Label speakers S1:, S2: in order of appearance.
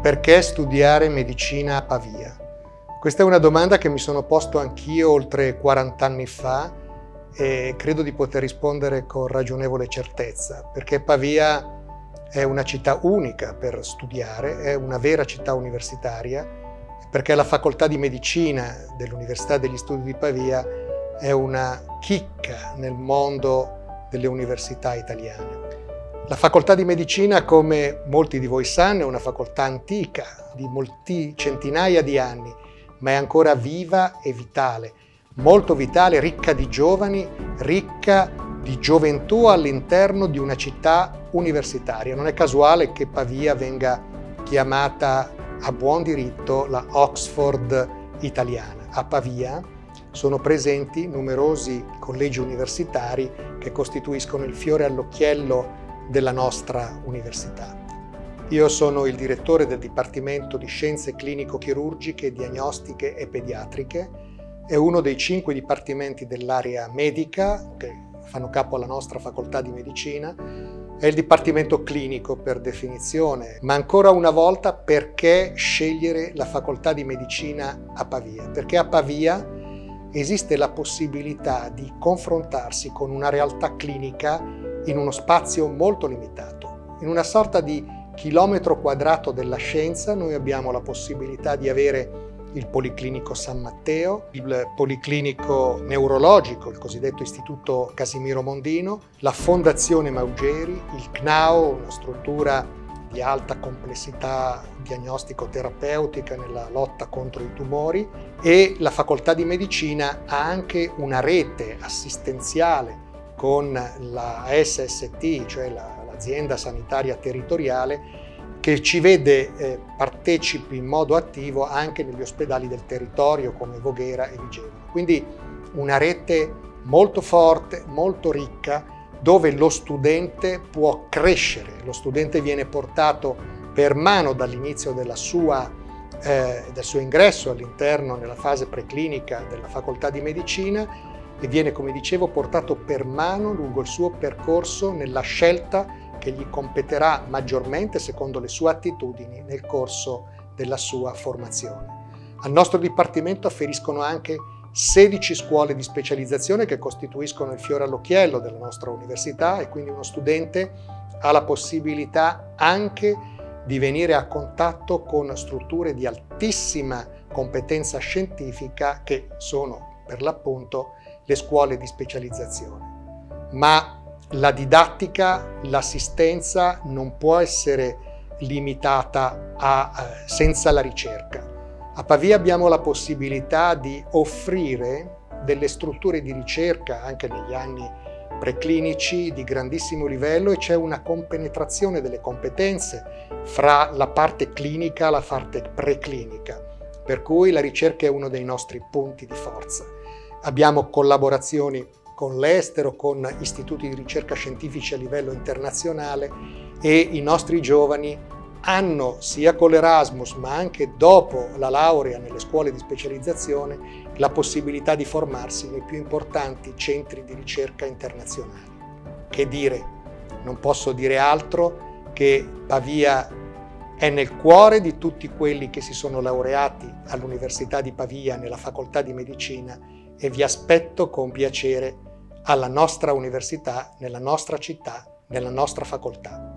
S1: Perché studiare medicina a Pavia? Questa è una domanda che mi sono posto anch'io oltre 40 anni fa e credo di poter rispondere con ragionevole certezza, perché Pavia è una città unica per studiare, è una vera città universitaria, perché la facoltà di medicina dell'Università degli Studi di Pavia è una chicca nel mondo delle università italiane. La facoltà di medicina, come molti di voi sanno, è una facoltà antica, di molti centinaia di anni, ma è ancora viva e vitale, molto vitale, ricca di giovani, ricca di gioventù all'interno di una città universitaria. Non è casuale che Pavia venga chiamata a buon diritto la Oxford italiana. A Pavia sono presenti numerosi collegi universitari che costituiscono il fiore all'occhiello della nostra università. Io sono il direttore del Dipartimento di Scienze Clinico-Chirurgiche, Diagnostiche e Pediatriche. È uno dei 5 dipartimenti dell'area medica che fanno capo alla nostra facoltà di medicina. È il dipartimento clinico per definizione, ma ancora una volta perché scegliere la facoltà di medicina a Pavia? Perché a Pavia esiste la possibilità di confrontarsi con una realtà clinica in uno spazio molto limitato. In una sorta di chilometro quadrato della scienza noi abbiamo la possibilità di avere il Policlinico San Matteo, il Policlinico Neurologico, il cosiddetto Istituto Casimiro Mondino, la Fondazione Maugeri, il CNAO, una struttura di alta complessità diagnostico-terapeutica nella lotta contro i tumori, e la Facoltà di Medicina ha anche una rete assistenziale con la SST, cioè l'azienda sanitaria territoriale, che ci vede partecipi in modo attivo anche negli ospedali del territorio come Voghera e Vigevano. Quindi una rete molto forte, molto ricca, dove lo studente può crescere. Lo studente viene portato per mano dall'inizio del suo ingresso all'interno nella fase preclinica della facoltà di medicina e viene, come dicevo, portato per mano lungo il suo percorso nella scelta che gli competerà maggiormente secondo le sue attitudini nel corso della sua formazione. Al nostro dipartimento afferiscono anche 16 scuole di specializzazione che costituiscono il fiore all'occhiello della nostra università, e quindi uno studente ha la possibilità anche di venire a contatto con strutture di altissima competenza scientifica che sono per l'appunto le scuole di specializzazione. Ma la didattica, l'assistenza non può essere limitata senza la ricerca. A Pavia abbiamo la possibilità di offrire delle strutture di ricerca anche negli anni preclinici di grandissimo livello, e c'è una compenetrazione delle competenze fra la parte clinica e la parte preclinica, per cui la ricerca è uno dei nostri punti di forza. Abbiamo collaborazioni con l'estero, con istituti di ricerca scientifici a livello internazionale, e i nostri giovani hanno, sia con l'Erasmus ma anche dopo la laurea nelle scuole di specializzazione, la possibilità di formarsi nei più importanti centri di ricerca internazionali. Che dire? Non posso dire altro che Pavia è nel cuore di tutti quelli che si sono laureati all'Università di Pavia nella facoltà di medicina, e vi aspetto con piacere alla nostra università, nella nostra città, nella nostra facoltà.